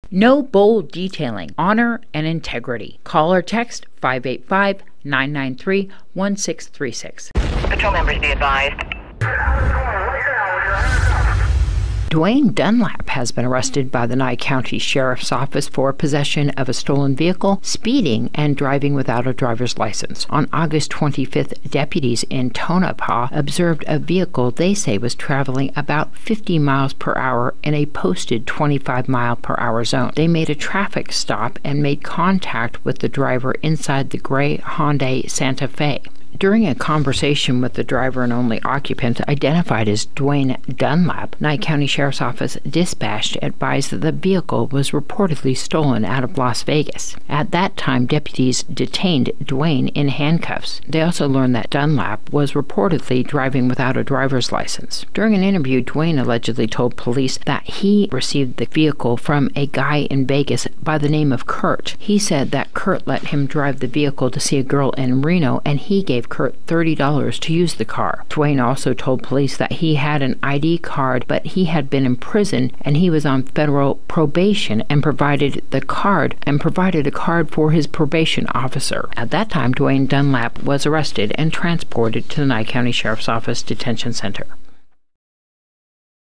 No bold detailing, honor, and integrity. Call or text 585-993-1636. Patrol members be advised. Dwayne Dunlap has been arrested by the Nye County Sheriff's Office for possession of a stolen vehicle, speeding, and driving without a driver's license. On August 25th, deputies in Tonopah observed a vehicle they say was traveling about 50 miles per hour in a posted 25-mile-per-hour zone. They made a traffic stop and made contact with the driver inside the gray Hyundai Santa Fe. During a conversation with the driver and only occupant, identified as Dwayne Dunlap, Nye County Sheriff's Office dispatched advised that the vehicle was reportedly stolen out of Las Vegas. At that time, deputies detained Dwayne in handcuffs. They also learned that Dunlap was reportedly driving without a driver's license. During an interview, Dwayne allegedly told police that he received the vehicle from a guy in Vegas by the name of Kurt. He said that Kurt let him drive the vehicle to see a girl in Reno, and he gave Kurt $30 to use the car. Dwayne also told police that he had an ID card, but he had been in prison and he was on federal probation, and provided a card for his probation officer. At that time, Dwayne Dunlap was arrested and transported to the Nye County Sheriff's Office Detention Center.